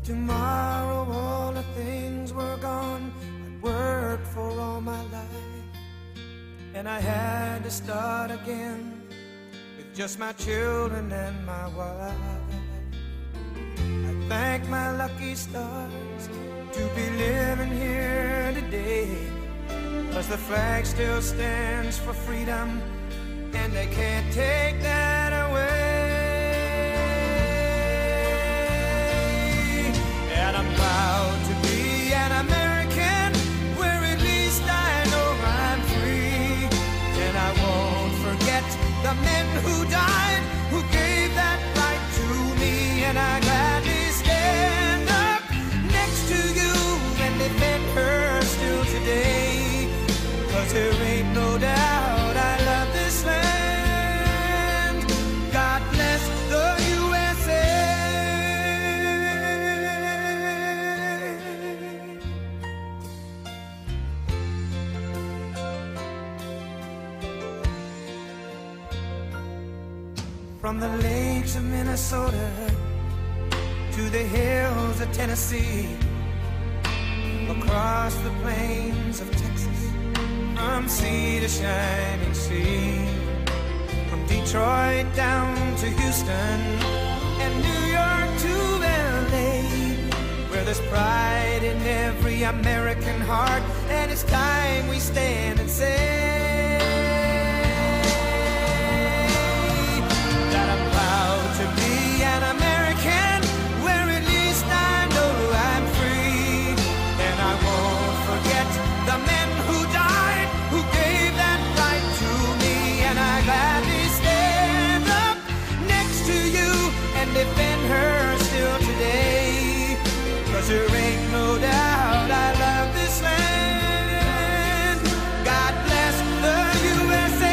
tomorrow all the things were gone I'd worked for all my life, and I had to start again with just my children and my wife. I thank my lucky stars to be living here today, 'cause the flag still stands for freedom, and they can't take that away. And I'm proud to be an American, where at least I know I'm free. And I won't forget the men who died, who gave that right to me. And I gladly stand up next to you and defend her still today, 'cause there ain't no doubt I love this land. God bless the USA. From the lakes of Minnesota to the hills of Tennessee, across the plains of Texas, from sea to shining sea, from Detroit down to Houston and New York to LA, where there's pride in every American heart, and it's time we stand and say that I'm proud to be an American, where at least I know I'm free. And I won't forget the men who died, who gave that right to me. And I gladly stand up next to you and defend her still today, 'cause there ain't no doubt I love this land. God bless the USA.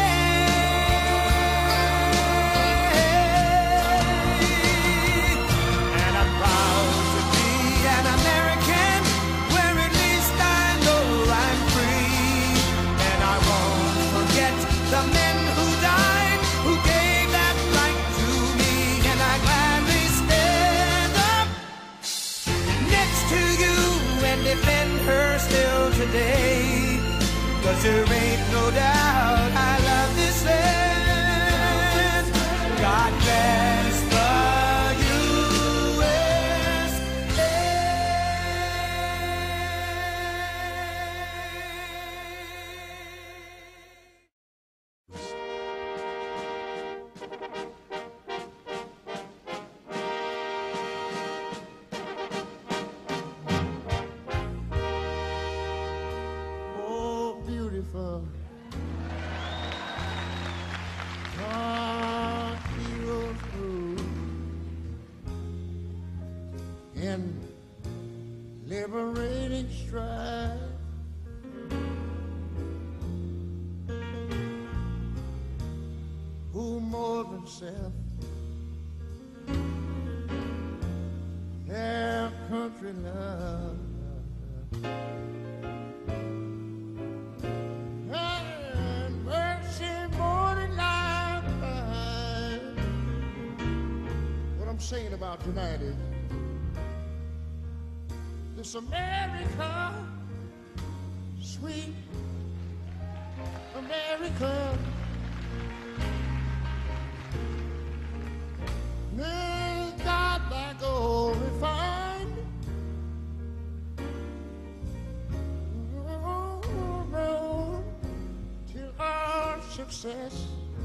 The men who died, who gave that right to me. And I gladly stand up next to you and defend her still today, 'cause there ain't no doubt I love this land. God bless the liberating strife, who more than self their country love, and mercy more than life. What I'm saying about tonight is this America, sweet America, may God thy gold refined, till our success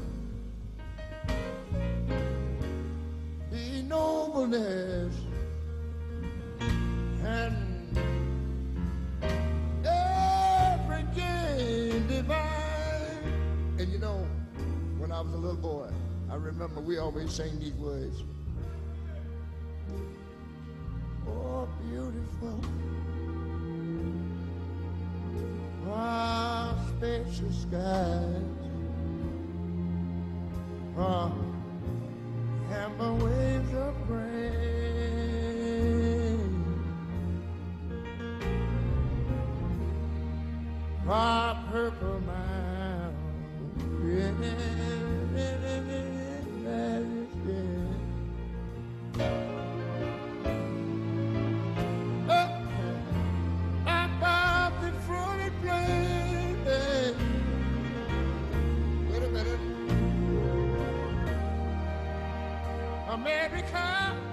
be nobleness and every gain divine. And you know, when I was a little boy, I remember we always sang these words. Oh, beautiful, ah, spacious skies, ah, amber waves of grain, ah, purple mountains, America.